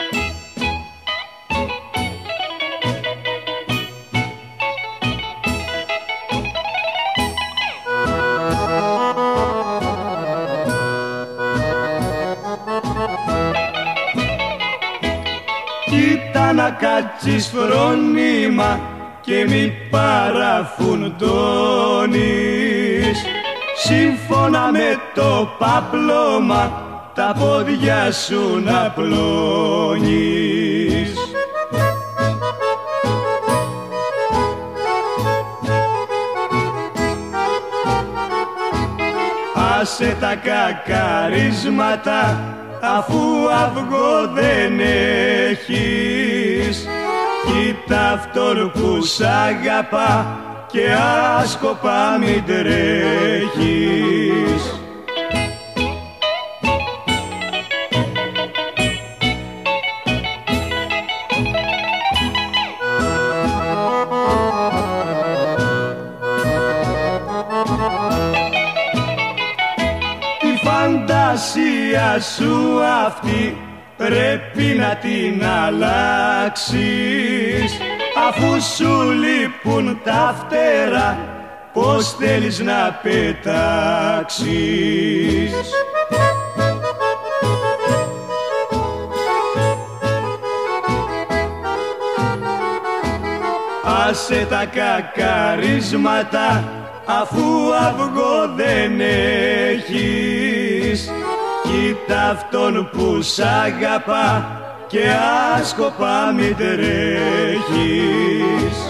Κοίτα να κάτσεις φρόνημα και μη παραφουντώνεις. Σύμφωνα με το παπλώμα τα πόδια σου να πλώνεις. Άσε τα κακαρίσματα αφού αυγό δεν έχεις. Κοίτα αυτόν που σ' αγαπά και άσκοπα μην τρέχεις. Τη φαντασία σου αυτή πρέπει να την αλλάξεις. Αφού σου λείπουν τα φτερά, πώς θέλεις να πετάξεις. Άσε τα κακαρίσματα αφού αυγό δεν έχεις. Κοίτα αυτόν που σ' αγαπά και άσκοπα μην τρέχεις.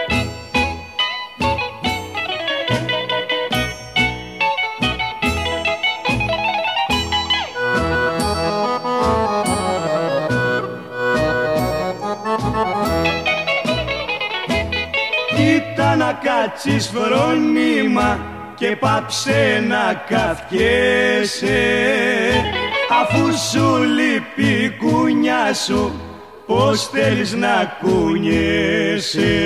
Κοίτα να κάτσεις φρόνημα και πάψε να καυκέσαι. Αφού σου λείπει η κούνια σου, πώς θέλεις να κουνιέσαι.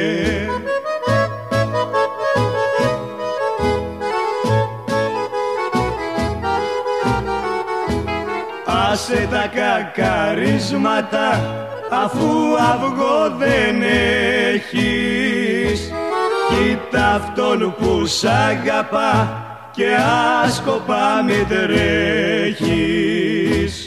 Άσε τα κακαρίσματα αφού αυγό δεν έχεις. Κοίτα αυτόν που σ' αγαπά και άσκοπα μην τρέχεις.